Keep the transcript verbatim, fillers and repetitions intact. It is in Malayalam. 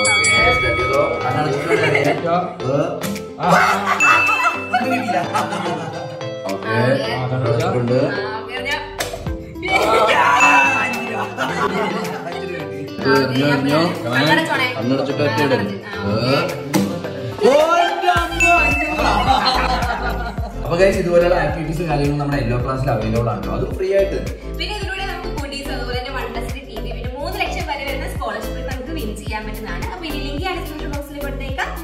അപ്പൊ ഗൈസ് ഇതുപോലെയുള്ള ആക്ടിവിറ്റീസ് കാര്യങ്ങളും നമ്മുടെ യെല്ലോ ക്ലാസ്സിൽ അവൈലബിൾ ആണല്ലോ, അത് ഫ്രീ ആയിട്ട്. പിന്നെ ഇതിലൂടെ നമുക്ക് ഗുഡീസ് അതുപോലെ തന്നെ വൺ ടെസ്റ്റ് ടി വി പിന്നെ മൂന്ന് ലക്ഷം വരെ വരുന്ന സ്കോളർഷിപ്പ് നമുക്ക് വിൻ ചെയ്യാൻ പറ്റുന്നതാണ്. അപ്പൊ ഇനി ലിങ്ക് ഡിസ്ക്രിപ്ഷൻ ബോക്സിൽ കൊടുത്തേക്കാം.